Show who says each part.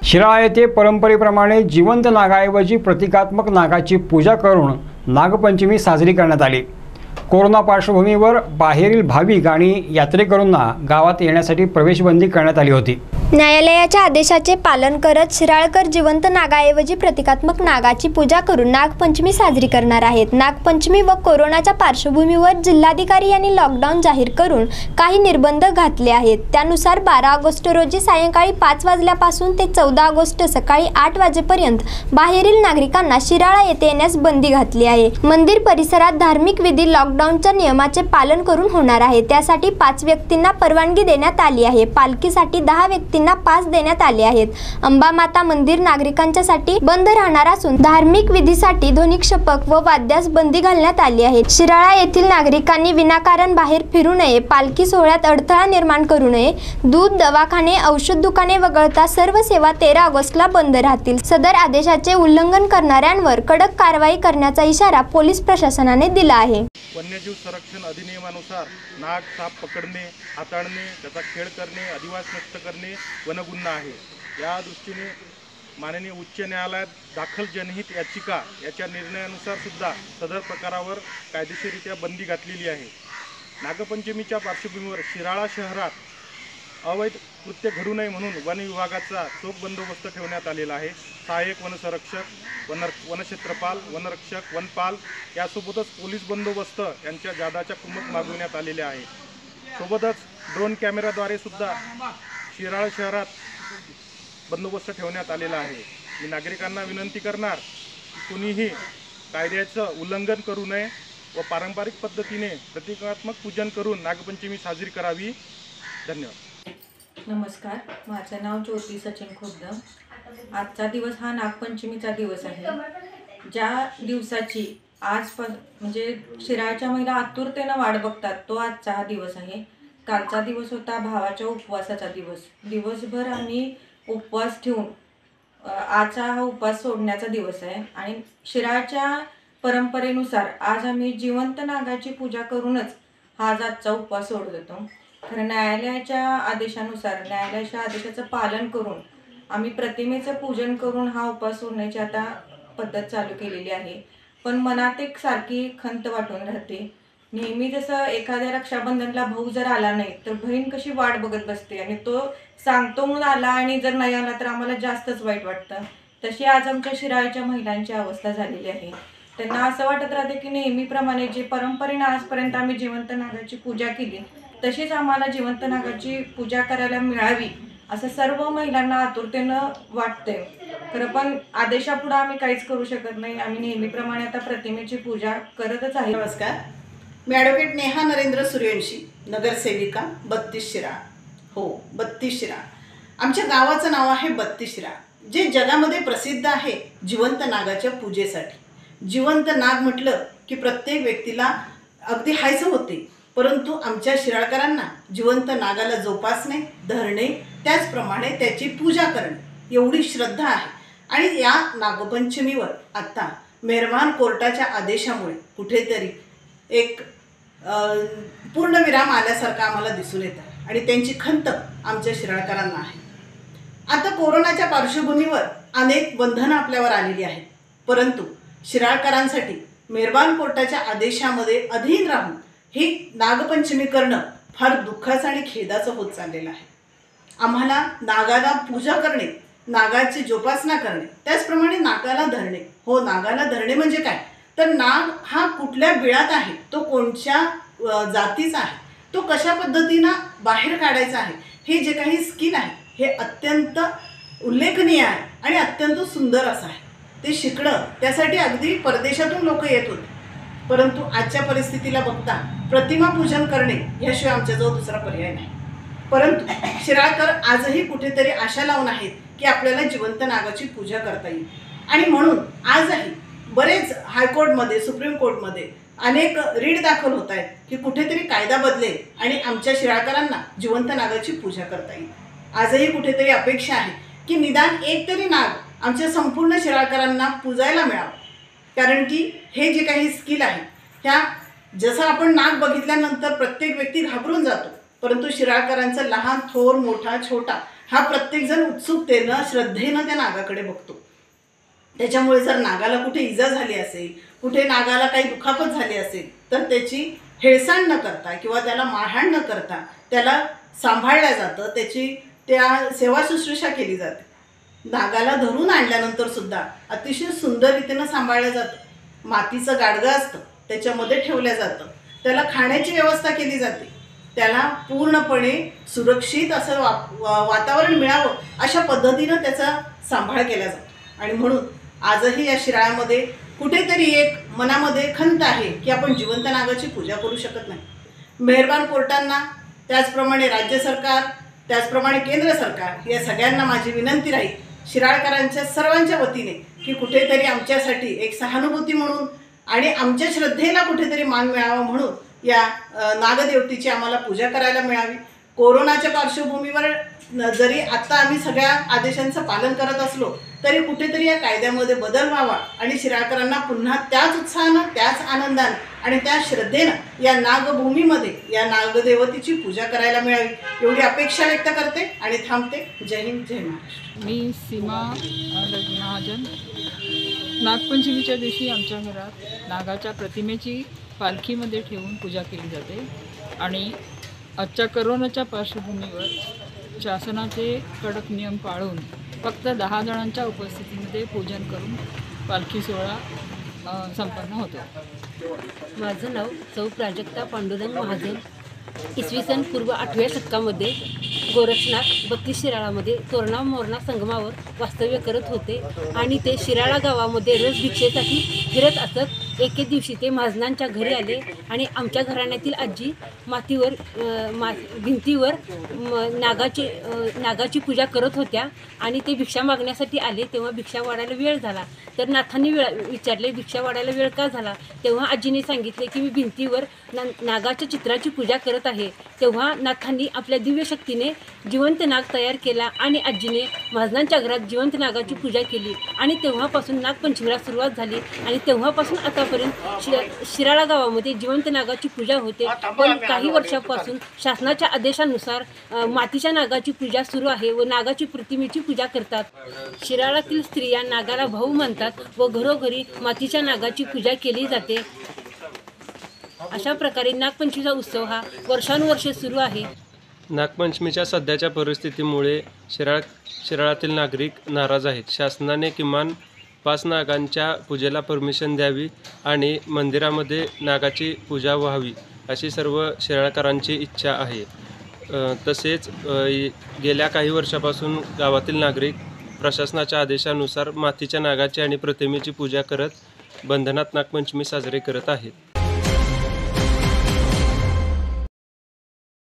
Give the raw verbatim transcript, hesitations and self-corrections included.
Speaker 1: शिराळा येथे परंपरेप्रमाणे जिवंत नागाऐवजी प्रतिकात्मक नागाची पूजा करून नागपंचमी साजरी करण्यात आली। कोरोना पार्श्वभूमीवर बाहेरील भाविक आणि यात्रेकरूंना गावात येण्यासाठी प्रवेशबंदी करण्यात आली होती।
Speaker 2: न्यायालयाच्या आदेशाचे पालन करत शिराळकर जिवंत नागाऐवजी प्रतिकात्मक नागाची पूजा करून नागपंचमी साजरी करणार आहेत। नागपंचमी व कोरोनाच्या पार्श्वभूमीवर जिल्हाधिकारी यांनी लॉकडाऊन जाहीर करून काही निर्बंध घातले आहेत। त्यानुसार बारा ऑगस्ट रोजी सायंकाळी पाच वाजल्यापासून ते चौदा ऑगस्ट सकाळी आठ वाजेपर्यंत बाहेरील नागरिकांना शिराळा येथे येण्यास बंदी घातली आहे। मंदिर परिसरात धार्मिक विधी लॉकडाऊनच्या नियमाचे पालन करून होणार आहे। त्यासाठी पाच व्यक्तींना परवानगी देण्यात आली आहे। पालखीसाठी दहा व्यक्ती पास देण्यात आले आहेत। अंबामाता मंदिर नागरिकांच्यासाठी बंद राहणार असून धार्मिक विधीसाठी ध्वनिक्षेपक व वाद्यास बंदी घालण्यात आली आहे। शिराळा येथील नागरिकांनी विनाकारण बाहेर फिरू नये, पालखी सोहळ्यात अडथळा निर्माण करू नये। दूध, दवाखाने, औषध दुकाने वगळता सर्व सेवा तेरा ऑगस्टला बंद राहतील। सदर आदेशाचे उल्लंघन करणाऱ्यांवर कडक कारवाई करण्याचा इशारा पोलीस प्रशासनाने दिला आहे।
Speaker 3: वन्यजीव संरक्षण अधिनियमानुसार नाग, साप पकडणे, हाताळणे, त्याचा खेळ करणे, अधिवास नष्ट करणे वनगुन्हा आहे। या दृष्टीने माननीय उच्च न्यायालयात दाखल जनहित याचिका याच्या निर्णयानुसार सुद्धा सदर प्रकारावर कायदेशीररित्या बंदी घातलेली आहे। नागपंचमीच्या पार्श्वभूमीवर शिराळा शहरात अवैध कृत्य घडू नये म्हणून वन विभागाचा चोख बंदोबस्त ठेवण्यात आलेला आहे। सहाय्यक वनसंरक्षक, वन वनक्षेत्रपाल, वनरक्षक, वनपाल यासोबतच पोलीस बंदोबस्त यांच्या जादाच्या कुमक मागविण्यात आलेले आहे। सोबतच ड्रोन कॅमेराद्वारे सुद्धा शिराळा शहरात बंदोबस्त ठेवण्यात आलेला आहे। मी नागरिकांना विनंती करणार की कोणीही कायद्याचं उल्लंघन करू नये व पारंपरिक पद्धतीने प्रतिकात्मक पूजन करून नागपंचमी साजरी करावी। धन्यवाद।
Speaker 4: नमस्कार, माझं नाव ज्योती सचिन खुर्द। आजचा दिवस हा नागपंचमीचा दिवस आहे। ज्या दिवसाची आज म्हणजे शिराळच्या महिला आतुरतेने वाट बघतात तो आजचा हा दिवस आहे। कालचा दिवस होता भावाच्या उपवासाचा दिवस। दिवसभर आम्ही उपवास ठेवून आजचा हा उपवास सोडण्याचा दिवस आहे आणि शिराळच्या परंपरेनुसार आज आम्ही जिवंत नागाची पूजा करूनच हा आजचा उपवास सोडत होतो। खरं न्यायालयाच्या आदेशानुसार न्यायालयाच्या आदेशाचं पालन करून आम्ही प्रतिमेचं पूजन करून हा उपवास सोडण्याची आता पद्धत चालू केलेली आहे। पण मनात एक सारखी खंत वाटून राहते। नेहमी जसं एखाद्या रक्षाबंधनला भाऊ जर आला नाही तर बहीण कशी वाट बघत बसते आणि तो सांगतो म्हणून आला आणि जर नाही आला तर आम्हाला जास्तच वाईट वाटतं। तशी आज आमच्या शिराळच्या महिलांची अवस्था झालेली आहे। त्यांना असं वाटत राहते की नेहमीप्रमाणे जे परंपरेने आजपर्यंत आम्ही जिवंत नागाची पूजा केली तशीच आम्हाला जिवंत नागाची पूजा करायला मिळावी असं सर्व महिलांना आतुरतेनं वाटतंय। खरं पण आदेशापुढे आम्ही काहीच करू शकत नाही। आम्ही नेहमीप्रमाणे आता प्रतिमेची पूजा करतच आहे।
Speaker 5: नमस्कार, मी ॲडव्होकेट नेहा नरेंद्र सूर्यवंशी, नगरसेविका बत्तीस शिराळा। हो, बत्तीस शिराळा आमच्या गावाचं नाव आहे बत्तीस शिराळा, जे जगामध्ये प्रसिद्ध आहे जिवंत नागाच्या पूजेसाठी। जिवंत नाग म्हटलं की प्रत्येक व्यक्तीला अगदी हायचं होते, परंतु आमच्या शिराळकरांना जिवंत नागाला जोपासणे, धरणे, त्याचप्रमाणे त्याची पूजा करणे एवढी श्रद्धा आहे। आणि या नागपंचमीवर आता मेहरबान कोर्टाच्या आदेशामुळे कुठेतरी एक पूर्णविराम आल्यासारखं आम्हाला दिसून येतं आणि त्यांची खंत आमच्या शिराळकरांना आहे। आता कोरोनाच्या पार्श्वभूमीवर अनेक बंधनं आपल्यावर आलेली आहेत, परंतु शिराळकरांसाठी मेहरबान कोर्टाच्या आदेशामध्ये अधीन राहून ही नागपंचमी करणं फार दुःखाचं आणि खेदाचं होत चाललेलं आहे। आम्हाला नागाला पूजा करणे, नागाची जोपासना करणे, त्याचप्रमाणे नागाला धरणे। हो, नागाला धरणे म्हणजे काय तर नाग हा कुठल्या बिळात आहे, तो कोणत्या जातीचा आहे, तो कशा पद्धतीनं बाहेर काढायचा आहे, हे जे काही स्किल आहे हे अत्यंत उल्लेखनीय आहे आणि अत्यंत सुंदर असं आहे। ते शिकणं त्यासाठी अगदी परदेशातून लोक येत होते, परंतु आजच्या परिस्थितीला बघता प्रतिमा पूजन करणे याशिवाय आमच्याजवळ दुसरा पर्याय नाही। परंतु शिराळकर आजही कुठेतरी आशा लावून आहेत की आपल्याला जिवंत नागाची पूजा करता येईल आणि म्हणून आजही बरेच हायकोर्टमध्ये, सुप्रीम कोर्टमध्ये अनेक रीड दाखल होत आहेत की कुठेतरी कायदा बदलेल आणि आमच्या शिराळकरांना जिवंत नागाची पूजा करता येईल। आजही कुठेतरी अपेक्षा आहे की निदान एक तरी नाग आमच्या संपूर्ण शिराळकरांना पूजायला मिळावं, कारण की हे जे काही स्किल आहे ह्या जसं आपण नाग बघितल्यानंतर प्रत्येक व्यक्ती घाबरून जातो, परंतु शिराळकरांचं लहान थोर मोठा छोटा हा प्रत्येकजण उत्सुकतेनं श्रद्धेनं त्या नागाकडे बघतो. त्याच्यामुळे जर नागाला कुठे इजा झाली असेल, कुठे नागाला काही दुखापत झाली असेल, तर त्याची हेळसांड न करता किंवा त्याला मारहाण न करता त्याला सांभाळलं जातं, त्याची त्या सेवा शुश्रूषा केली जाते. नागाला धरून आणल्यानंतर सुद्धा अतिशय सुंदर रीतीनं सांभाळलं जातं. मातीचं गाडगं असतं, त्याच्यामध्ये ठेवलं जातं, त्याला खाण्याची व्यवस्था केली जाते, त्याला पूर्णपणे सुरक्षित असं वा वा- वातावरण मिळावं अशा पद्धतीनं त्याचा सांभाळ केला जातो. आणि म्हणून आजही या शिराळ्यामध्ये कुठेतरी एक मनामध्ये खंत आहे की आपण जिवंत नागाची पूजा करू शकत नाही. मेहरबान कोर्टांना, त्याचप्रमाणे राज्य सरकार, त्याचप्रमाणे केंद्र सरकार या सगळ्यांना माझी विनंती राहील, शिराळकरांच्या सर्वांच्या वतीने, की कुठेतरी आमच्यासाठी एक सहानुभूती म्हणून आणि आमच्या श्रद्धेला कुठेतरी मान मिळावा म्हणून या अ, नागदेवतेची आम्हाला पूजा करायला मिळावी. कोरोनाच्या पार्श्वभूमीवर न- जरी आत्ता आम्ही सगळ्या आदेशांचं पालन करत असलो तरी कुठेतरी या कायद्यामध्ये बदल व्हावा आणि शिराळकरांना पुन्हा त्याच उत्साहानं, त्याच आनंदानं आणि त्या श्रद्धेनं या नागभूमीमध्ये या नागदेवतेची पूजा करायला मिळावी एवढी अपेक्षा व्यक्त करते आणि थांबते. जय हिंद, जय महाराष्ट्र.
Speaker 6: मी सीमा अ, महाजन. नागपंचमीच्या दिवशी आमच्या घरात नागाच्या प्रतिमेची पालखीमध्ये ठेवून पूजा केली जाते आणि आजच्या करोनाच्या पार्श्वभूमीवर शासनाचे कडक नियम पाळून फक्त दहा जणांच्या उपस्थितीमध्ये पूजन करून पालखी सोहळा अ, संपन्न होतो.
Speaker 7: माझं नाव सौ प्राजक्ता पांडुरंग महाजन. इसवी सन पूर्व आठव्या शतकामध्ये गोरक्षनाथ बत्तीस शिराळामध्ये तोरणा मोरणा संगमावर वास्तव्य करत होते आणि ते शिराळा गावामध्ये रोज भिक्षेसाठी फिरत असत. एके दिवशी ते महाजनांच्या घरी आले आणि आमच्या घराण्यातील आजी मातीवर अ, मा भिंतीवर म, नागाची अ, नागाची पूजा करत होत्या आणि ते भिक्षा मागण्यासाठी आले. तेव्हा भिक्षा वाढायला वेळ झाला तर नाथांनी वेळ विचारले, भिक्षा वाढायला वेळ का झाला? तेव्हा आजीने सांगितले की मी भिंतीवर ना नागाच्या चित्राची पूजा करत आहे. तेव्हा नाथांनी आपल्या दिव्य शक्तीने जिवंत नाग तयार केला आणि आजीने महाजनांच्या घरात जिवंत नागाची पूजा केली आणि तेव्हापासून नागपंचमीला सुरुवात झाली आणि तेव्हापासून आतापर्यंत शि शिराळा गावामध्ये जिवंत नागाची पूजा होते. पण काही वर्षापासून शासनाच्या आदेशानुसार अ, मातीच्या नागाची पूजा सुरू आहे व नागाची प्रतिमेची पूजा करतात. शिराळातील स्त्रिया नागाला भाऊ म्हणतात व घरोघरी मातीच्या नागाची पूजा केली जाते. अशा प्रकारे नागपंचमीचा उत्सव हा वर्षानुवर्षे सुरू आहे.
Speaker 8: नागपंचमीच्या सध्याच्या परिस्थितीमुळे शिराळ शिराळातील नागरिक नाराज आहेत. शासनाने किमान पाच नागांच्या पूजेला परमिशन द्यावी आणि मंदिरामध्ये नागाची पूजा व्हावी अशी सर्व शिराळकरांची इच्छा आहे. अ, तसेच अ, गेल्या काही वर्षापासून गावातील नागरिक प्रशासनाच्या आदेशानुसार मातीच्या नागाची आणि प्रतिमेची पूजा करत बंधनात नागपंचमी साजरी करत आहेत.